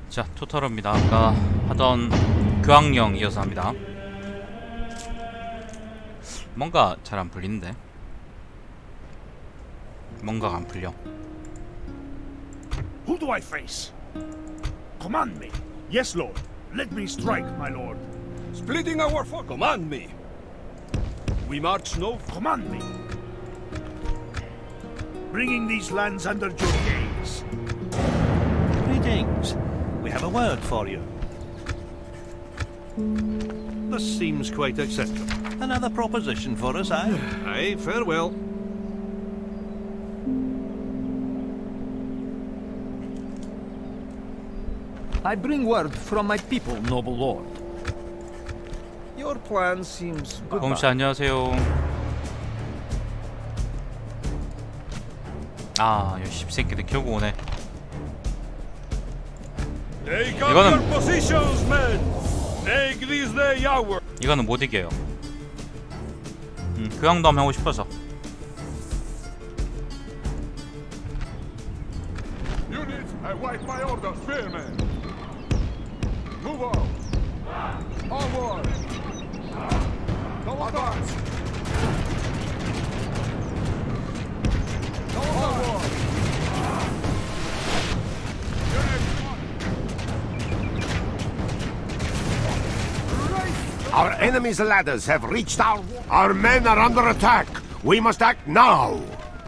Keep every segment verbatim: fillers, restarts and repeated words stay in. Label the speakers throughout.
Speaker 1: 자, 토탈입니다. 아까 하던 교황령 이어서 합니다. 뭔가 잘 안 풀리는데. 뭔가가 안 풀려.
Speaker 2: Who do I face? Command me. Yes, Lord. Let me strike, my lord.
Speaker 3: Splitting our force. Command me. We march no.
Speaker 2: Command me. Bringing these lands under your gaze.
Speaker 4: Greetings. We have a word for you. This seems quite acceptable. Another proposition for us, eh?
Speaker 3: Aye, farewell.
Speaker 5: I bring word from my people, noble lord.
Speaker 3: Your plan seems good.
Speaker 1: 범씨 안녕하세요. 아, 이 씹새끼들 결국 오네.
Speaker 3: Take up
Speaker 1: 이거는-
Speaker 3: your positions, men. Make this day our.
Speaker 1: 이거는 못 이겨요. 음, 교황도 한번 하고 싶어서.
Speaker 3: Units, I wait my orders, spearmen. Move on. Onward. No advance. No onward.
Speaker 6: Our enemy's ladders have reached our... Our men are under attack. We must act now.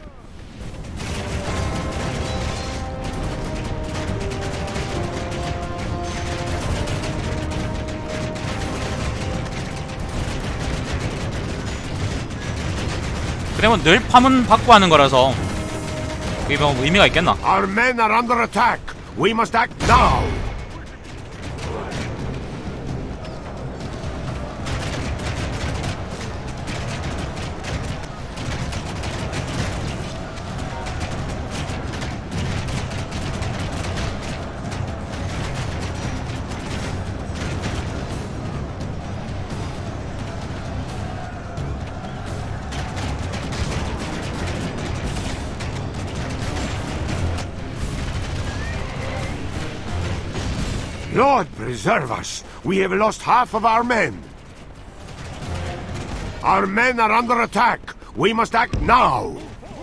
Speaker 1: 그러면 늘 파문 받고 하는 거라서 그게 뭐 의미가 있겠나?
Speaker 6: Our men are under attack. We must act now. Lord preserve us! We have lost half of our men! Our men are under attack! We must act now!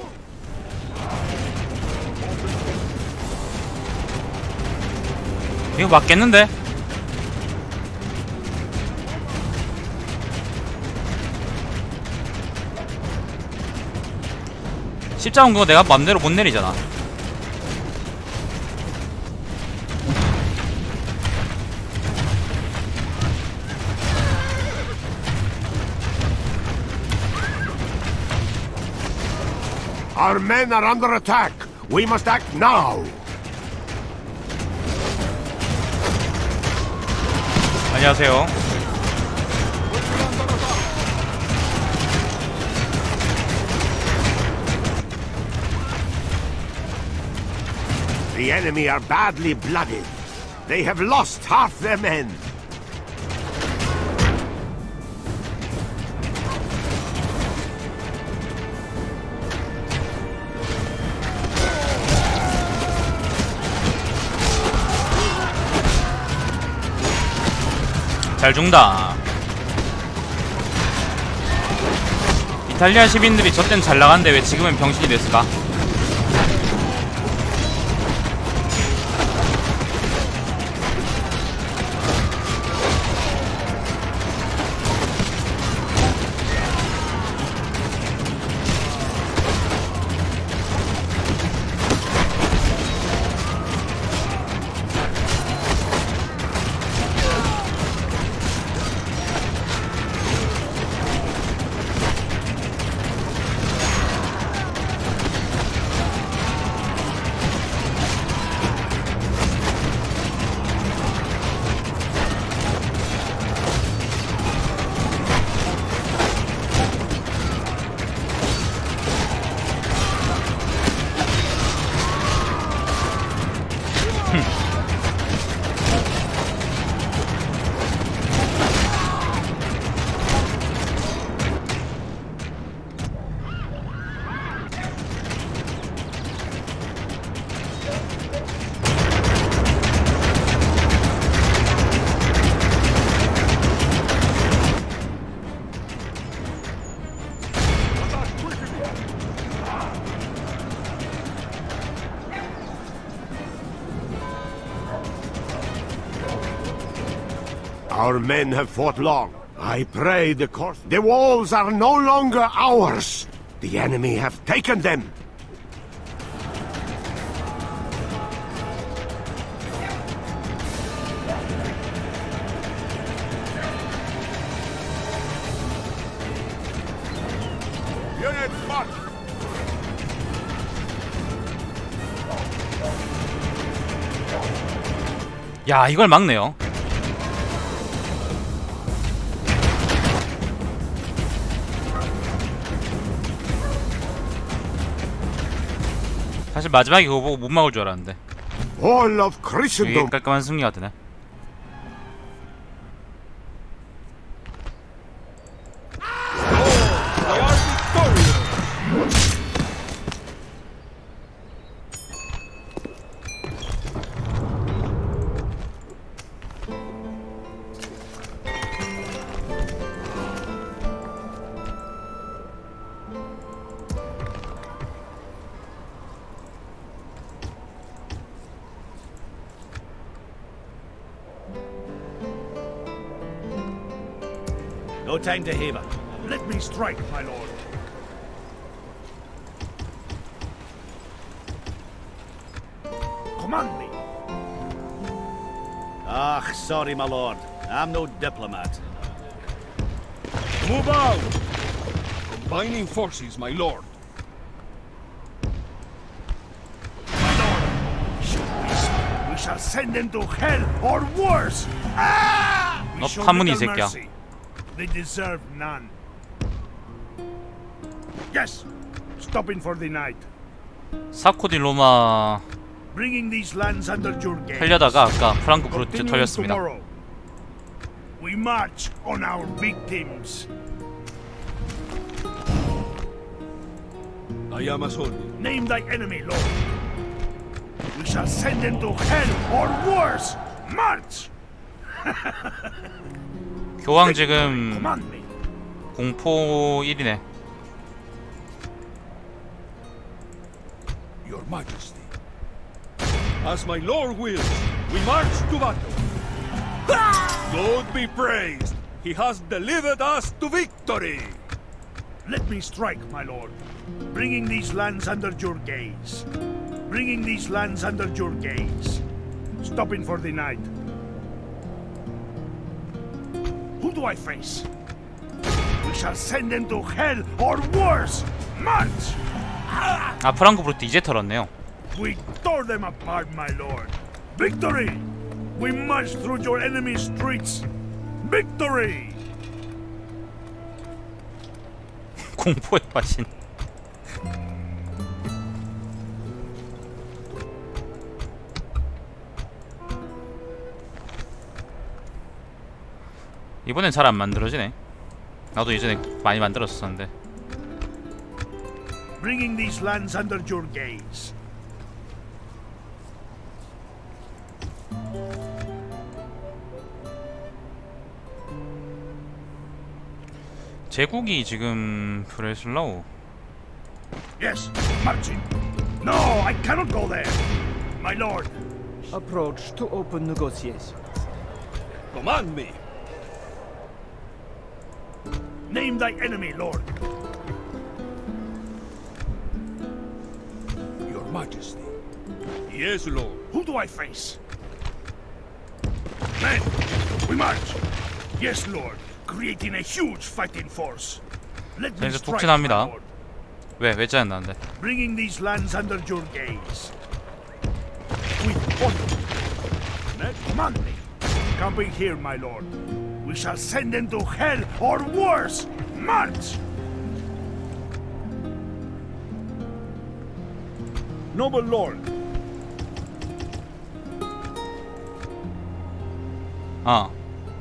Speaker 1: 이거 맞겠는데? 십자군 그거 내가 맘대로 못 내리잖아.
Speaker 6: Our men are under attack! We must act now!
Speaker 1: 안녕하세요.
Speaker 6: The enemy are badly blooded. They have lost half their men.
Speaker 1: 잘 죽는다. 이탈리아 시민들이 저땐 잘 나갔는데 왜 지금은 병신이 됐을까?
Speaker 6: Our men have fought long. I pray the course. The walls are no longer ours. The enemy have taken them. Units march.
Speaker 1: 야, 이걸 막네요. 사실 마지막에 그거 보고 못 막을 줄 알았는데
Speaker 6: All of
Speaker 1: 되게
Speaker 6: Christendom.
Speaker 1: 깔끔한 승리가 되네.
Speaker 3: We are victorious!
Speaker 2: No time to haver. Let me strike, my lord. Command me.
Speaker 7: Ah, sorry, my lord. I'm no diplomat.
Speaker 3: Move out! Combining forces, my lord.
Speaker 2: My lord, show we, we shall send them to hell or worse. Ah! We
Speaker 1: 너
Speaker 2: show
Speaker 1: 파문이 이
Speaker 2: little
Speaker 1: 새끼야.
Speaker 2: mercy. They deserve none. Yes, stopping for the night.
Speaker 1: 사코디 로마
Speaker 2: Bringing these lands under your gaze.
Speaker 1: 하려다가 아까 프랑크 브루트
Speaker 2: Continuing
Speaker 1: 털렸습니다.
Speaker 2: tomorrow. We march on our victims.
Speaker 3: I am as ordered.
Speaker 2: Name thy enemy, Lord. We shall send them to hell or worse. March!
Speaker 1: 교황 지금
Speaker 2: Command me.
Speaker 1: 공포 일이네.
Speaker 3: Your Majesty. As my lord wills, we march to battle. God be praised! He has delivered us to victory!
Speaker 2: Let me strike, my lord. Bringing these lands under your gaze. Bringing these lands under your gaze. Stopping for the night. Who do I face? We shall send them to hell or worse. March!
Speaker 1: 아, 프랑크 브루트 이제 털었네요.
Speaker 2: We tore them apart, my lord. Victory! We march through your enemy's streets. Victory!
Speaker 1: 공포의 화신. 이번엔 잘 안 만들어지네. 나도 예전에 많이 만들었었는데.
Speaker 2: Bringing these lands under your gaze.
Speaker 1: 제국이 지금 브레슬라우.
Speaker 2: Yes, marching. No, I cannot go there. My lord,
Speaker 5: Approach to open negotiations.
Speaker 3: Command me!
Speaker 2: name thy enemy, lord.
Speaker 3: Your Majesty. Yes, lord.
Speaker 2: Who do I face? Men, we march. Yes, lord. Creating a huge fighting force. Let
Speaker 1: 자,
Speaker 2: me
Speaker 1: 이제
Speaker 2: strike,
Speaker 1: 독진합니다.
Speaker 2: my lord.
Speaker 1: 왜? 왜 짜증 나는데?
Speaker 2: Bringing these lands under your gaze. With honor. Men, command me. Camping here, my lord. We shall send them to hell or worse. March! Noble lord,
Speaker 1: 어,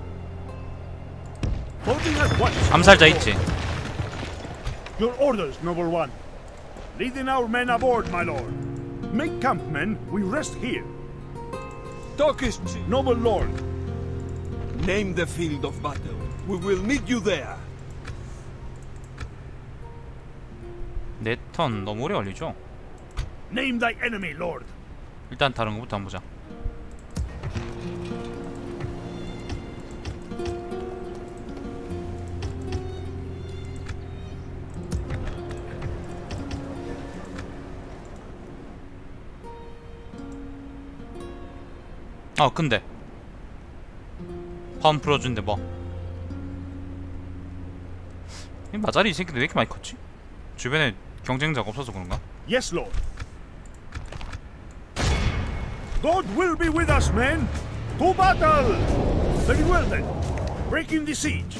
Speaker 2: holding at once.
Speaker 1: 암살자 있지.
Speaker 2: Your orders, noble one. Leading our men aboard, my lord. Make camp, men. We rest here.
Speaker 3: Talk is cheap.
Speaker 2: Noble lord,
Speaker 3: Name the field of battle. We will meet you there.
Speaker 1: 네 턴 너무 오래 걸리죠?
Speaker 2: name thy enemy, lord.
Speaker 1: 일단 다른 거부터 한번 보자. 아 근데 파운 풀어준데 뭐 이 마자리 이 새끼들 왜 이렇게 많이 컸지? 주변에 경쟁자가 없어서 그런가?
Speaker 2: Yes, Lord. God will be with us, men. To battle. Very well then. Breaking the siege.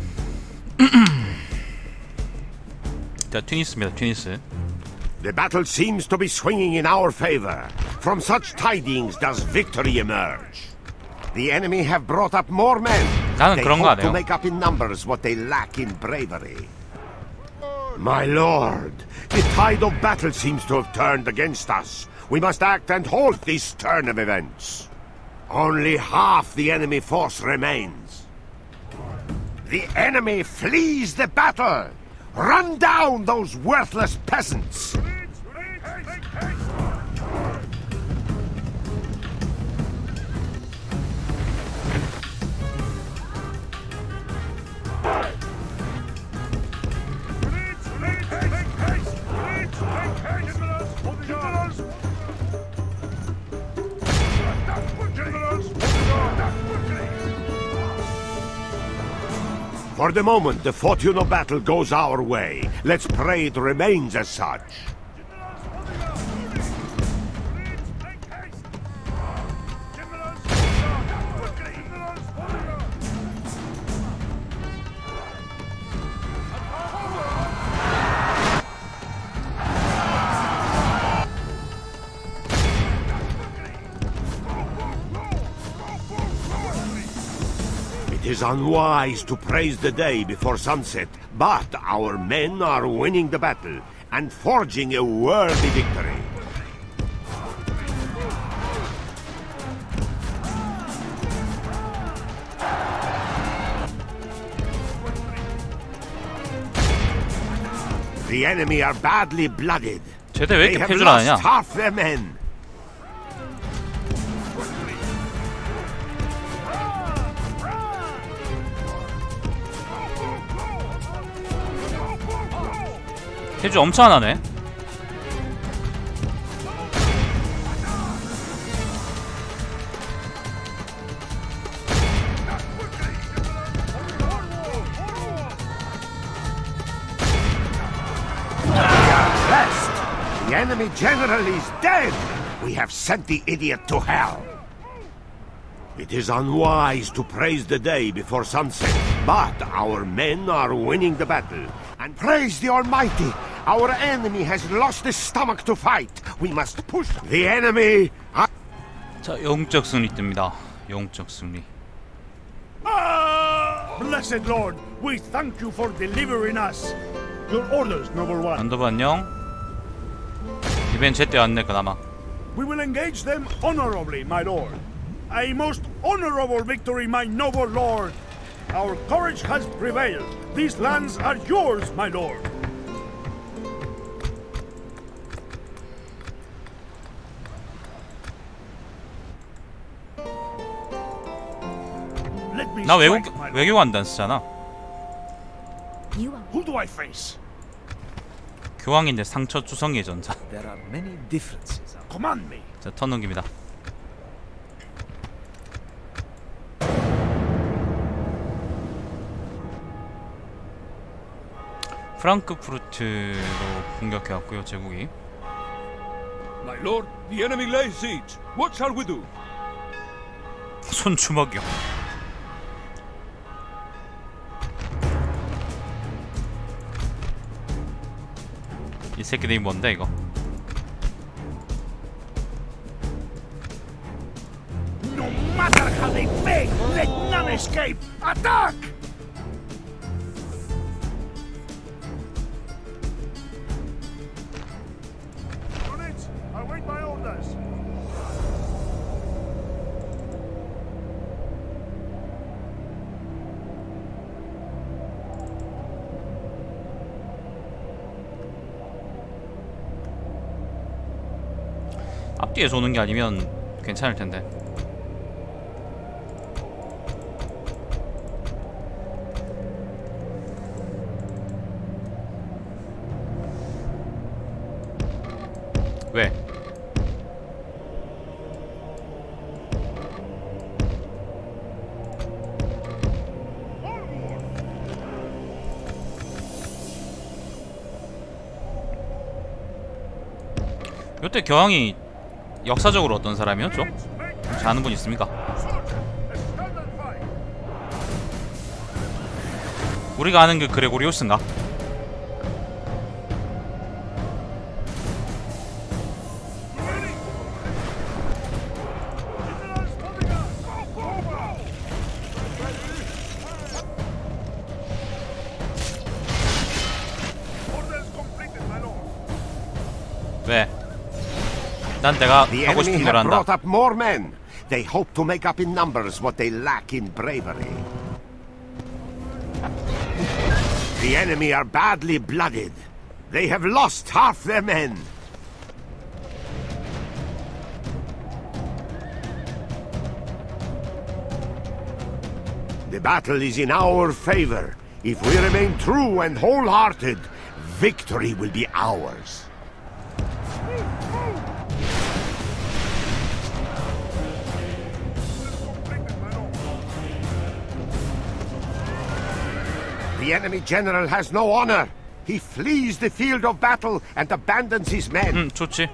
Speaker 1: 자, 튀니스입니다. 튀니스.
Speaker 6: The battle seems to be swinging in our favor. From such tidings does victory emerge. The enemy have brought up more men.
Speaker 1: 나는
Speaker 6: They
Speaker 1: 그런 거 안
Speaker 6: hope to
Speaker 1: 해요.
Speaker 6: make up in numbers what they lack in bravery. My lord, the tide of battle seems to have turned against us. We must act and halt this turn of events. Only half the enemy force remains. The enemy flees the battle. Run down those worthless peasants. For the moment, the fortune of battle goes our way. Let's pray it remains as such. It is unwise to praise the day before sunset, but our men are winning the battle and forging a worthy victory. The enemy are badly blooded.
Speaker 1: 쟤들 왜
Speaker 6: They
Speaker 1: 이렇게
Speaker 6: have
Speaker 1: 패줄 아냐?
Speaker 6: lost half their men.
Speaker 1: 패줄 엄청 안 하네.
Speaker 6: The enemy general is dead! We have sent the idiot to hell! It is unwise to praise the day before sunset, but our men are winning the battle. And praise the Almighty! Our enemy has lost his stomach to fight! We must push the enemy!
Speaker 1: 자, 영웅적 승리 뜹니다. 영웅적 승리.
Speaker 2: Ah! Blessed Lord, we thank you for delivering us. Your orders, noble one.
Speaker 1: 안도부 안녕. 이벤 제때 왔네 그나마.
Speaker 2: We will engage them honorably, my lord. A most honorable victory, my noble lord. Our courage has prevailed. These lands are yours, my lord. Let me
Speaker 1: 나 외국
Speaker 2: strike, my lord.
Speaker 1: 외교관단 쓰잖아.
Speaker 2: Who do I face?
Speaker 1: 교황인데 상처 주성의 전사.
Speaker 5: There are many differences.
Speaker 2: Command me.
Speaker 1: 자, 턴 넘깁니다. 프랑크푸르트로 공격해왔고요, 제국이.
Speaker 3: My lord, the enemy lays siege. What shall we do?
Speaker 1: 손주먹이요. 이 새끼들이 뭔데 이거?
Speaker 2: No matter how they beg, let none escape. Attack! Units, await my orders.
Speaker 1: 앞뒤에서 오는 게 아니면 괜찮을 텐데. 왜? 요때 교황이 역사적으로 어떤 사람이었죠? 혹시 아는 분 있습니까? 우리가 아는 그 그레고리우스인가? 왜? 난 내가
Speaker 6: The
Speaker 1: 하고
Speaker 6: enemy
Speaker 1: 싶은
Speaker 6: have
Speaker 1: 대로 한다.
Speaker 6: brought up more men. They hope to make up in numbers what they lack in bravery. The enemy are badly blooded. They have lost half their men. The battle is in our favor. If we remain true and wholehearted, victory will be ours. The enemy general has no honor. He flees the field of battle and abandons his men.
Speaker 1: 음, 좋지.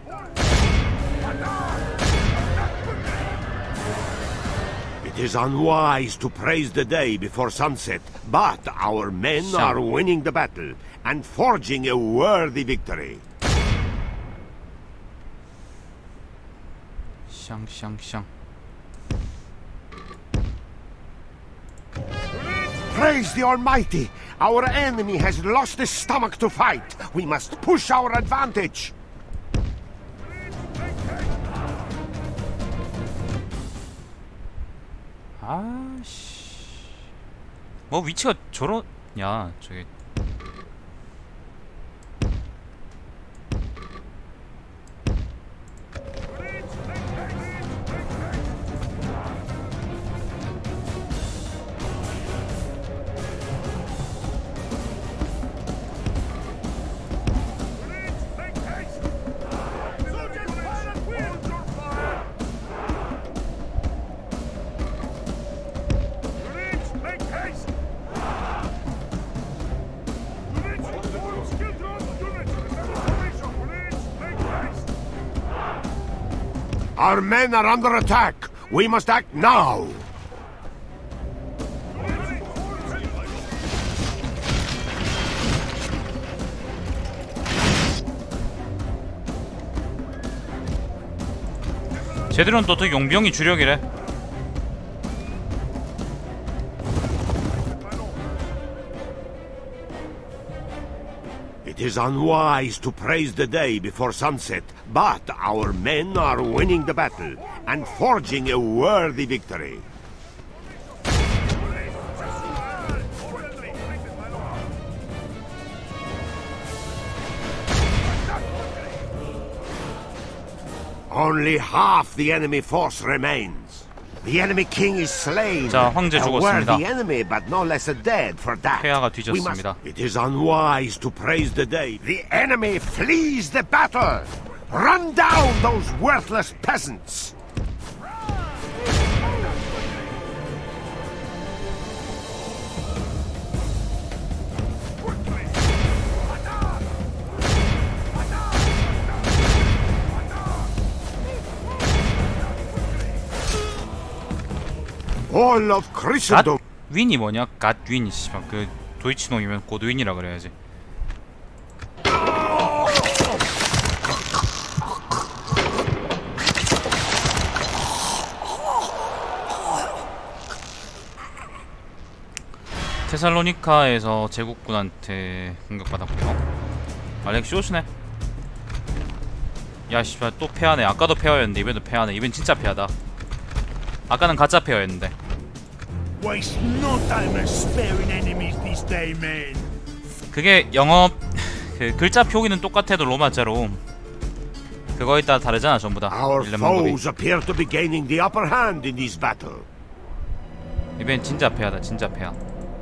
Speaker 6: It is unwise to praise the day before sunset, but our men
Speaker 1: 샹.
Speaker 6: are winning the battle and forging a worthy victory.
Speaker 1: 샹샹샹.
Speaker 6: Praise the Almighty! Our enemy has lost his stomach to fight. We must push our advantage.
Speaker 1: 아씨. 뭐 위치가 저러냐, 저게.
Speaker 6: Our men are under attack. We must act now.
Speaker 1: 쟤들은 또 더 용병이 주력이래.
Speaker 6: It is unwise to praise the day before sunset, but our men are winning the battle and forging a worthy victory. Only half the enemy force remains. The enemy king is slain.
Speaker 1: 자, 황제
Speaker 6: A
Speaker 1: 죽었습니다.
Speaker 6: worthy enemy, but no less a dead for that.
Speaker 1: 폐하가
Speaker 6: We must-
Speaker 1: 뒤졌습니다.
Speaker 6: It is unwise to praise the day. The enemy flees the battle. Run down those worthless peasants. All of Christendom.
Speaker 1: 갓윈이 뭐냐? 갓윈이 씨발 그 도이치놈이면 고도윈이라 그래야지. 테살로니카에서 제국군한테 공격받았고요. 알렉 쇼스네. 야 씨발 또 패하네. 아까도 패하였는데 이번에도 패하네. 이번 진짜 패하다. 아까는 가짜 페어였는데.
Speaker 2: Waste no time sparing enemies this day, man.
Speaker 1: 그게 영어 그 글자 표기는 똑같아도 로마자로 그거에 따라 다르잖아 전부 다.
Speaker 6: Our
Speaker 1: 일련 방법이.
Speaker 6: foes appear to be gaining the upper hand in this battle.
Speaker 1: 이번엔 진짜 패하다. 진짜 패하.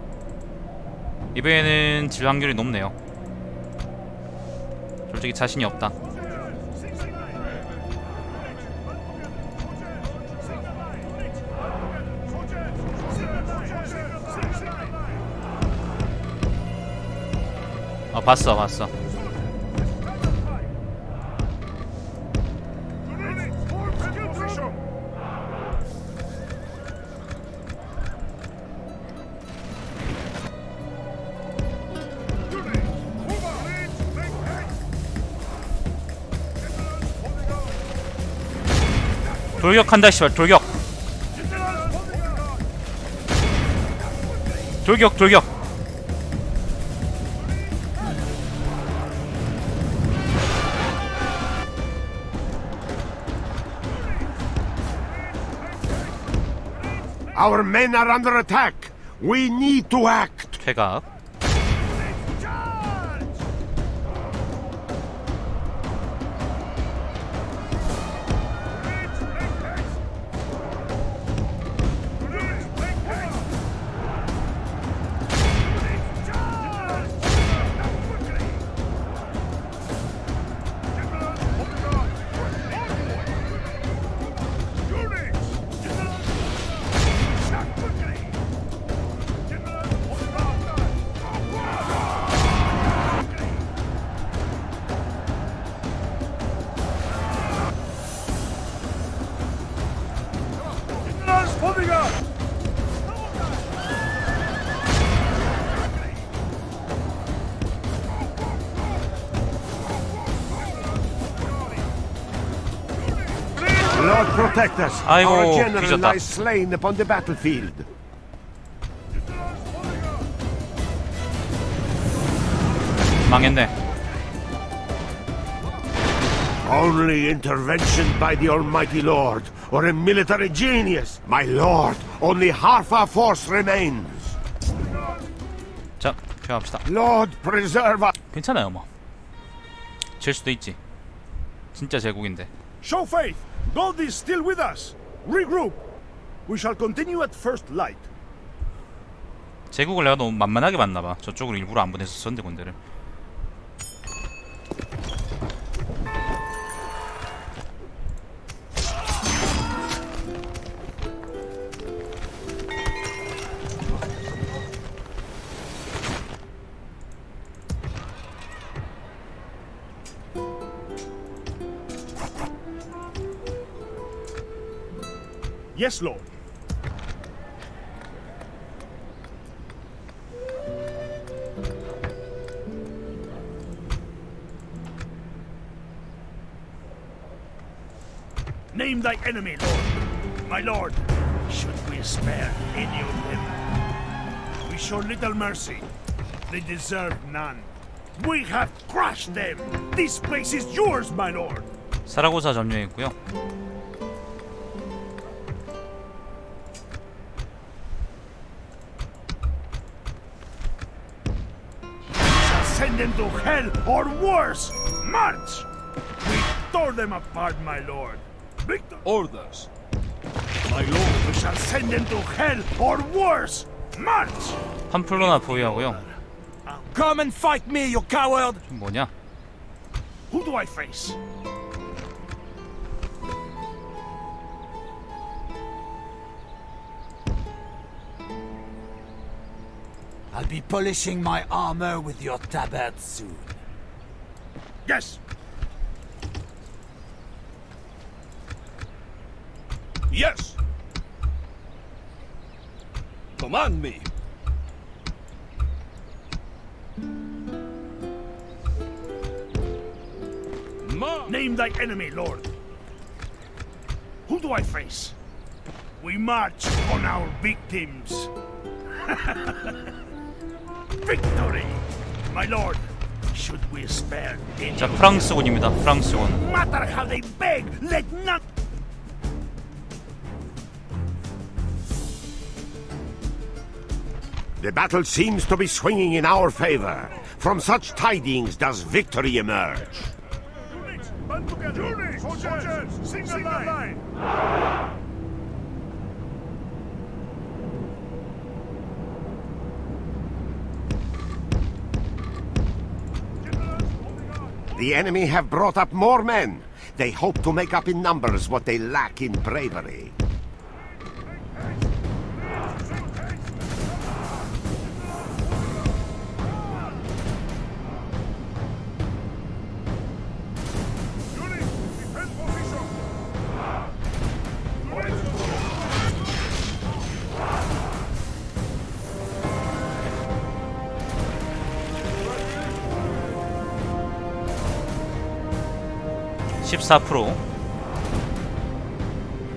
Speaker 1: 이번에는 질 확률이 높네요. 솔직히 자신이 없다. 어 봤어 봤어. 돌격한다 씨발. 돌격 돌격 돌격.
Speaker 6: Our men are under attack. We need to act.
Speaker 1: 퇴각.
Speaker 6: Lord protect us.
Speaker 1: 아이고,
Speaker 6: Our general
Speaker 1: 뒤졌다.
Speaker 6: lies slain upon the battlefield.
Speaker 1: 망했네.
Speaker 6: Only intervention by the Almighty Lord, or a military genius. My lord, only half our force remains.
Speaker 1: 자, 퇴각합시다.
Speaker 6: Lord, preserve us.
Speaker 1: 괜찮아요 뭐. 질 수도 있지. 진짜 제국인데.
Speaker 2: Show faith! God is still with us! Regroup! We shall continue at first light.
Speaker 1: 제국을 내가 너무 만만하게 봤나봐. 저쪽으로 일부러 안 보내서 선대 군대를.
Speaker 2: Yes, Lord. Name thy enemy, Lord. My Lord, should we spare any of them? We show little mercy. They deserve none. We have crushed them. This place is yours, my Lord.
Speaker 1: 사라고사 점령했고요.
Speaker 2: Send them to hell or worse! March! We tore them apart, my lord. Victor!
Speaker 3: Orders.
Speaker 2: My lord, we shall send them to hell or worse! March!
Speaker 1: 팜플로나 보유하고요.
Speaker 5: Come and fight me, you coward!
Speaker 1: 뭐냐?
Speaker 2: Who do I face?
Speaker 5: I'll be polishing my armor with your tabard soon.
Speaker 2: Yes!
Speaker 3: Yes. Command me. Ma
Speaker 2: Name thy enemy, lord. Who do I face? We march on our victims. Victory! My lord, should we spare any
Speaker 1: 자,
Speaker 2: of them?
Speaker 1: 프랑스군입니다. 프랑스군.
Speaker 2: No matter how they beg, let none...
Speaker 6: The battle seems to be swinging in our favor. From such tidings does victory emerge.
Speaker 2: Band together! Units! Soldiers! Single line!
Speaker 6: The enemy have brought up more men. They hope to make up in numbers what they lack in bravery.
Speaker 1: 십사 퍼센트.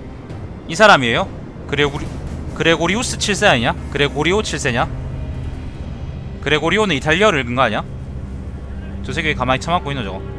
Speaker 1: 이 사람이에요? 그레고리 그레고리우스 칠 세 아니냐? 그레고리오 칠 세냐? 그레고리오는 이탈리아를 읽은 거 아니야? 저 새끼 가만히 처맞고 있노 저거.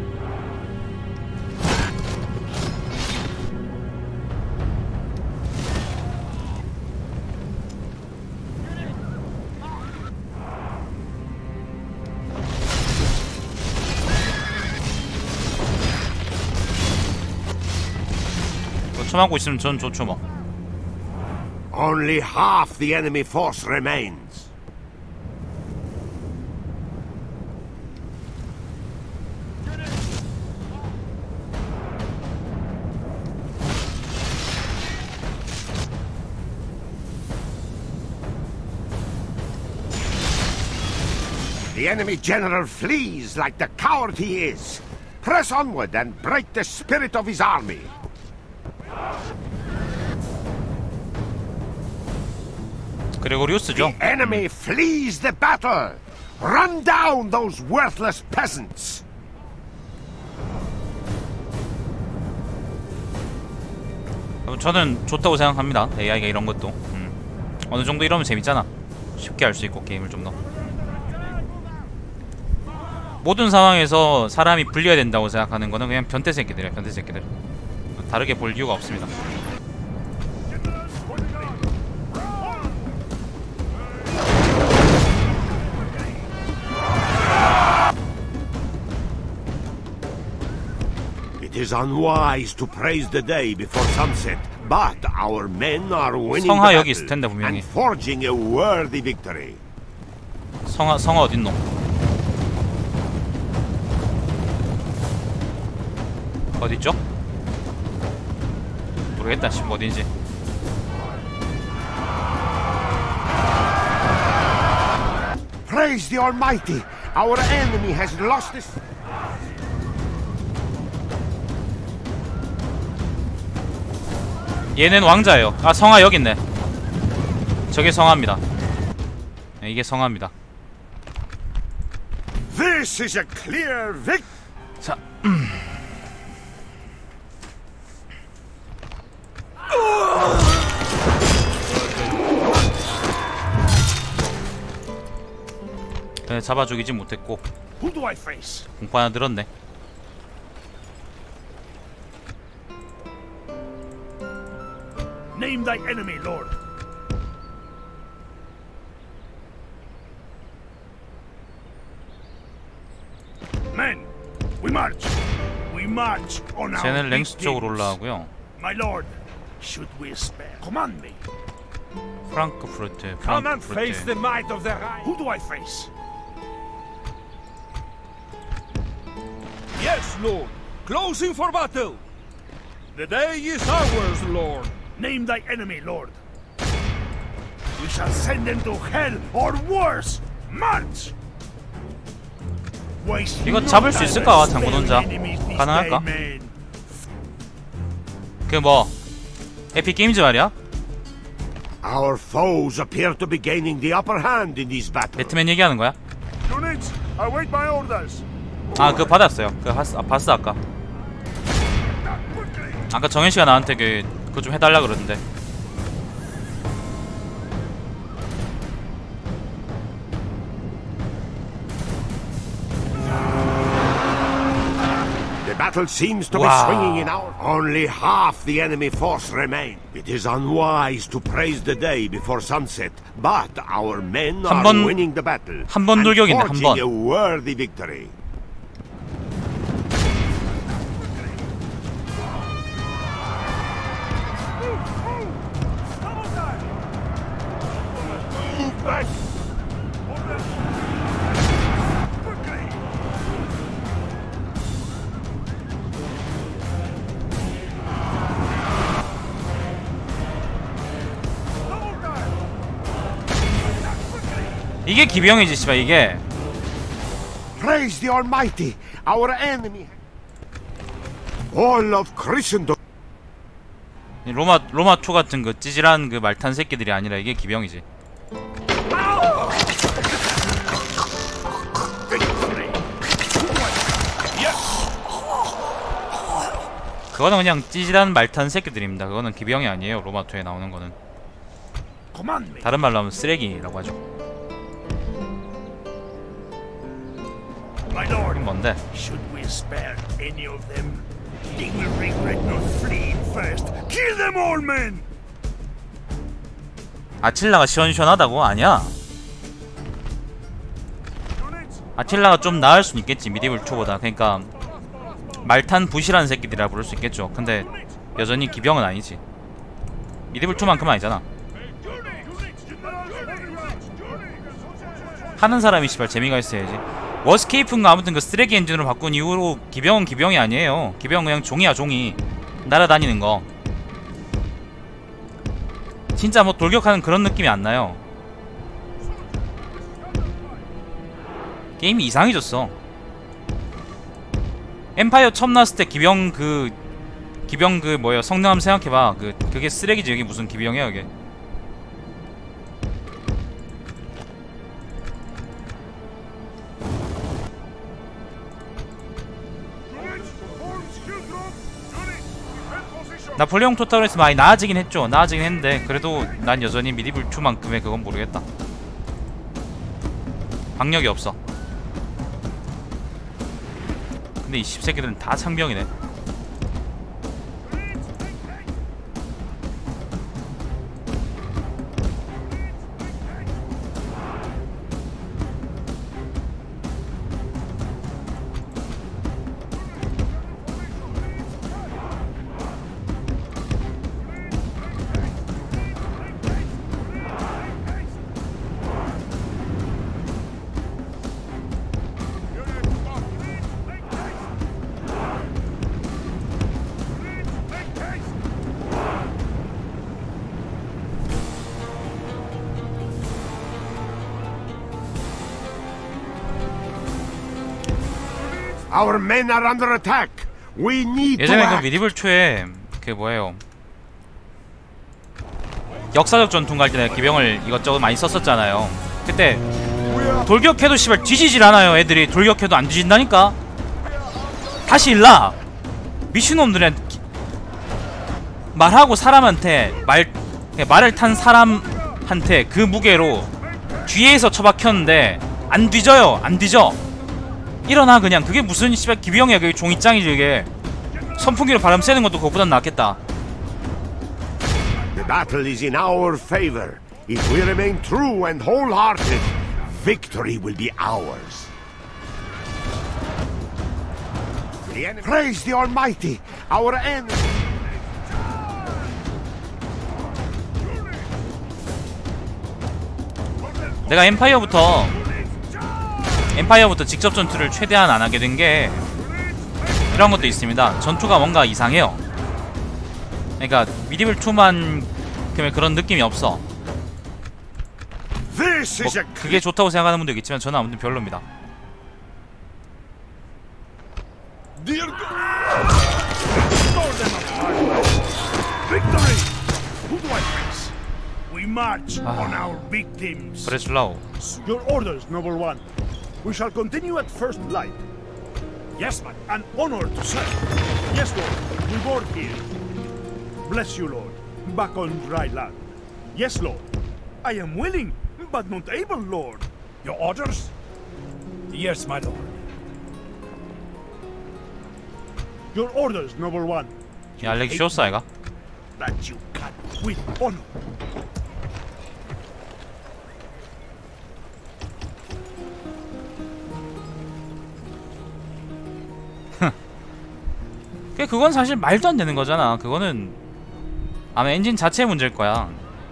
Speaker 1: 처맞고 있으면 전 좋죠 뭐.
Speaker 6: Only half the enemy force remains. The enemy general flees like the coward he is. Press onward and break the spirit of his army.
Speaker 1: 그레고리우스죠.
Speaker 6: The enemy flees the battle. Run down those worthless peasants.
Speaker 1: 저는 좋다고 생각합니다. 에이아이가 이런 것도. 음. 어느 정도 이러면 재밌잖아. 쉽게 할 수 있고 게임을 좀 더. 모든 상황에서 사람이 불려야 된다고 생각하는 거는 그냥 변태 새끼들이야. 변태 새끼들. 다르게 볼 이유가 없습니다.
Speaker 6: It is unwise to praise the day before sunset, but our men are winning
Speaker 1: 성하
Speaker 6: the
Speaker 1: 여기 있을 텐데,
Speaker 6: battle
Speaker 1: 분명히.
Speaker 6: and forging a worthy victory.
Speaker 1: 성하 성하 어딨노? 어딨죠? 모르겠다. 지금 어딘지.
Speaker 6: Praise the Almighty! Our enemy has lost his...
Speaker 1: 얘는 왕자예요. 아, 성하 여기 있네. 저게 성하입니다. 네, 이게 성하입니다.
Speaker 6: This is a clear victory.
Speaker 1: 자, 네, 잡아 죽이지 못했고
Speaker 2: Who do I face?
Speaker 1: 공포 하나 늘었네.
Speaker 2: Name thy enemy, Lord. Men, we march. We march on our
Speaker 1: 쟤는 랭스
Speaker 2: victims.
Speaker 1: 쪽으로 올라가고요.
Speaker 2: My lord, should we spare? Command me.
Speaker 1: 프랑크푸르트,
Speaker 3: Come and face
Speaker 1: 프랑크푸르트.
Speaker 3: the might of the Rhine.
Speaker 2: Who do I face?
Speaker 3: Yes, Lord. Closing for battle. The day is ours, Lord.
Speaker 2: Name thy enemy, Lord. We shall send them to hell or worse. March. Waste
Speaker 1: 이거
Speaker 2: no
Speaker 1: 잡을 수
Speaker 2: time
Speaker 1: 있을까?
Speaker 2: and
Speaker 1: 장군
Speaker 2: spare
Speaker 1: 혼자.
Speaker 2: enemies this
Speaker 1: 가능할까?
Speaker 2: day, men.
Speaker 1: 그 뭐 에픽 게임즈 말이야?
Speaker 6: Our foes appear to be gaining the upper hand in this battle.
Speaker 1: 배트맨 얘기하는 거야?
Speaker 2: Units, await my orders.
Speaker 1: 아, 그거 받았어요. 그거 봤, 아, 봤어 아까. 아까 정현 씨가 나한테 그 그거 좀 해달라 그러던데.
Speaker 6: The battle seems to
Speaker 1: Wow.
Speaker 6: be swinging in our... Only half the enemy force remain. It is unwise to praise the day before sunset, but our men
Speaker 1: 한
Speaker 6: are
Speaker 1: 번-
Speaker 6: winning the battle
Speaker 1: 한 번
Speaker 6: and
Speaker 1: 돌격이네, 한
Speaker 6: forging
Speaker 1: 번.
Speaker 6: a worthy victory.
Speaker 2: Move back.
Speaker 1: 이게 기병이지 씨발 이게.
Speaker 6: Praise the Almighty, our enemy. All of Christendom.
Speaker 1: 이 로마 로마 초 같은 그 찌질한 그 말탄 새끼들이 아니라 이게 기병이지. 그거는 그냥 찌질한 말탄 새끼들입니다. 그거는 기병이 아니에요. 로마투에 나오는 거는.
Speaker 2: Command me.
Speaker 1: 다른 말로 하면 쓰레기라고 하죠.
Speaker 2: My lord,
Speaker 1: 이건 뭔데?
Speaker 2: should we spare any of them? They will regret not fleeing first. Kill them all, men!
Speaker 1: 아틸라가 시원시원하다고? 아니야. 아틸라가 좀 나을 순 있겠지, 미디블 투보다. 그러니까 말탄 부실한 새끼들이라 부를 수 있겠죠. 근데 여전히 기병은 아니지. 미디블 투만큼은 아니잖아. 하는 사람이 씨발 재미가 있어야지. 워스케이프인가 아무튼 그 쓰레기 엔진으로 바꾼 이후로 기병은 기병이 아니에요. 기병은 그냥 종이야, 종이. 날아다니는 거. 진짜 뭐 돌격하는 그런 느낌이 안 나요. 게임이 이상해졌어. 엠파이어 처음 나왔을 때 기병 그 기병 그 뭐야 성능 한번 생각해봐. 그 그게 쓰레기지. 여기 무슨 기병이야 이게. 나폴레옹 토탈에서 많이 나아지긴 했죠. 나아지긴 했는데 그래도 난 여전히 미디블 투만큼의 그건 모르겠다. 박력이 없어. 근데 이 씹새끼들은 다 상병이네.
Speaker 6: Our men are under attack. We need to
Speaker 1: 예전에 그
Speaker 6: act.
Speaker 1: 미디블 투에 그 뭐예요 역사적 전투 갈 때 내가 기병을 이것저것 많이 썼었잖아요. 그때 돌격해도 씨발 뒤지질 않아요. 애들이 돌격해도 안 뒤진다니까. 다시 일라. 미친놈들은 말하고 사람한테 말 말을 탄 사람한테 그 무게로 뒤에서 처박혔는데 안 뒤져요. 안 뒤져. 일어나 그냥. 그게 무슨 씨발 기병이야. 그게 종이짱이지. 그게 선풍기로 바람 쐬는 것도 그것보단 낫겠다.
Speaker 6: The battle is in our favor. If we remain true and wholehearted, victory will be ours. The enemy... Praise the Almighty! Our enemy...
Speaker 1: 내가 엠파이어부터 엠파이어부터 직접 전투를 최대한 안 하게 된 게 이런 것도 있습니다. 전투가 뭔가 이상해요. 그러니까 미디블 투만 그런 느낌이 없어.
Speaker 6: This
Speaker 1: 뭐
Speaker 6: is a...
Speaker 1: 그게 좋다고 생각하는 분도 있겠지만 저는 아무튼 별로입니다.
Speaker 3: Dear God!
Speaker 2: Restore them of hard. Victory! Who do I face? We march on our victims.
Speaker 1: 브레슬라우.
Speaker 2: Your orders, noble one. We shall continue at first light. Yes, man. An honor to serve. Yes, Lord. We board here. Bless you, Lord. Back on dry land. Yes, Lord. I am willing, but not able, Lord.
Speaker 3: Your orders? Yes, my lord.
Speaker 2: Your orders, noble one.
Speaker 1: 이 알렉시오스 아이가?
Speaker 2: That you can with honor.
Speaker 1: 그건 사실 말도 안 되는 거잖아. 그거는 아마 엔진 자체의 문제일 거야.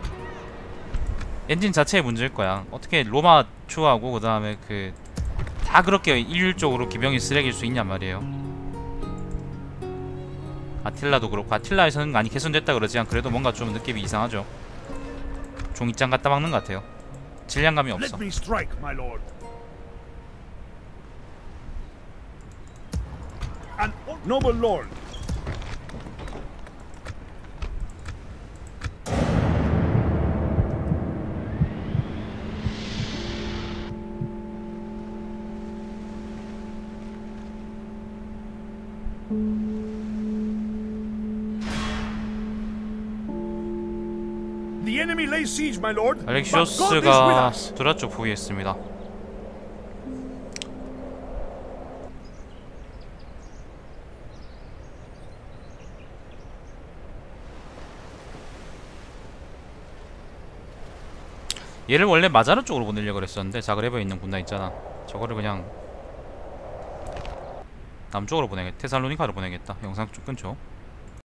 Speaker 1: 엔진 자체의 문제일 거야. 어떻게 로마 추하고 그 다음에 그 다 그렇게 일률적으로 기병이 쓰레기일 수 있냔 말이에요. 아틸라도 그렇고 아틸라에서는 많이 개선됐다 그러지만 그래도 뭔가 좀 느낌이 이상하죠. 종이장 갖다 박는 것 같아요. 질량감이 없어.
Speaker 2: Let me strike, my lord. An noble lord. The enemy lays siege, my lord. But God is with
Speaker 1: 알렉시오스가
Speaker 2: us.
Speaker 1: 드라 쪽 포위했습니다. 얘를 원래 마자르 쪽으로 보내려고 그랬었는데 자그레브에 있는 군단 있잖아. 저거를 그냥 남쪽으로 보내겠 테살로니카로 보내겠다. 영상 좀 끊죠.